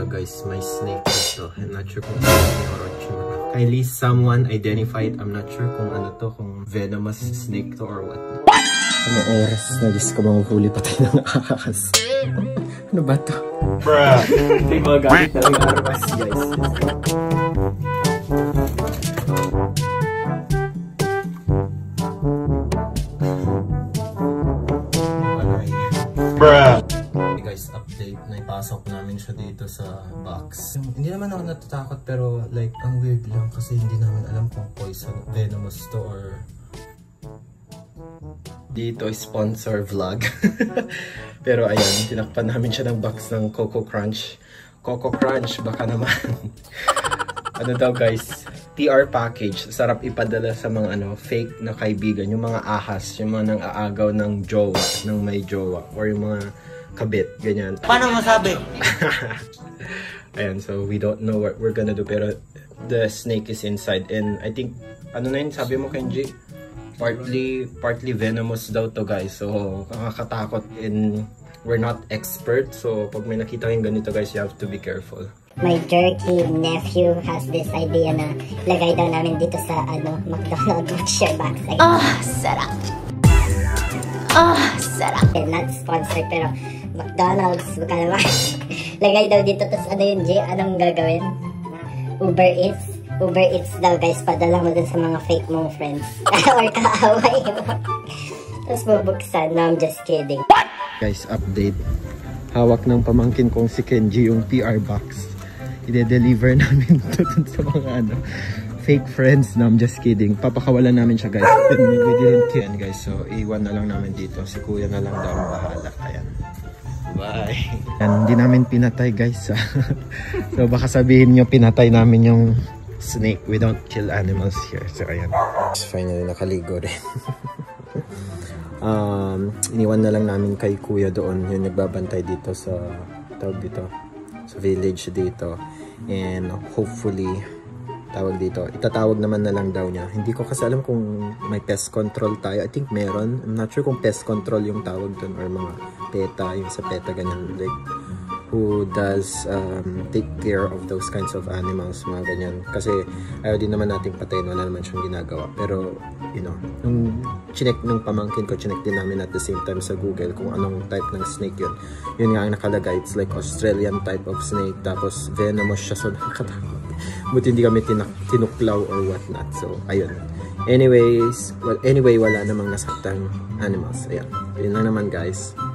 guys, may snake dito. I'm not sure kung ano yung orochima. At least someone identified. I'm not sure kung ano to, kung venomous snake to or what. Ano oras na Diyos ko, mahuhuli pa tayo ng ahas. Ano ba to? Bruh! Ito yung mga gamit na yung armas, guys. Bruh! Okay guys, update. Naipasok namin siya dito sa box. Hindi naman ako natatakot pero like, ang weird lang kasi hindi namin alam kung poison, venomous to or... Dito sponsor vlog. Pero ayan, tinakpan namin siya ng box ng Coco Crunch. Coco Crunch, baka naman. Ano daw guys, PR package. Sarap ipadala sa mga fake na kaibigan. Yung mga ahas, yung mga nang aagaw ng jowa, ng may jowa. Or yung mga kabit, ganyan. Paano masabi? Ayan, so we don't know what we're gonna do. Pero the snake is inside. And I think, ano na yun, sabi mo Kenji? Partly venomous daw to guys. So, nakakatakot and we're not expert. So, pag may nakita kayong ganito guys, you have to be careful. My jerky nephew has this idea na lagay daw namin dito sa McDonald's share box. Sarap! Sarap! Not sponsored pero McDonald's, baka naman. Lagay daw dito, tapos ano yun Jay? Anong gagawin? Uber Eats daw guys, padala mo dun sa mga fake mong friends. Or kaaway mo. Tapos bubuksan. No, I'm just kidding. Guys, update. Hawak ng pamangkin kong si Kenji yung PR box. I-deliver namin ito dun sa mga fake friends. No, I'm just kidding. Papakawalan namin siya guys. And we didn't kill guys. So, iwan na lang namin dito. Si kuya na lang daw ang bahala. Ayan. Bye. And hindi namin pinatay guys. So, baka sabihin nyo pinatay namin yung snake. We don't kill animals here. So, ayan. Finally, nakaligo rin. Iniwan na lang namin kay kuya doon. Yung nagbabantay dito sa tawag dito. Sa village dito. And hopefully, tawag dito. Itatawag naman na lang daw niya. Hindi ko kasi alam kung may pest control tayo. I think meron. I'm not sure kung pest control yung tawag doon or mga PETA. Yung sa PETA ganyan. Like, who does take care of those kinds of animals, mga ganyan. Kasi ayaw din naman nating patayin, wala naman siyang ginagawa. Pero, you know, nung chinek ng pamangkin ko, chinek din namin at the same time sa Google kung anong type ng snake yun. Yun nga ang nakalagay, it's like Australian type of snake, tapos venomous siya, so nakakatakot. Buti hindi kami tinuklaw or whatnot. So, ayun. Anyway, wala namang nasaktang animals. Ayan. Yun lang naman guys.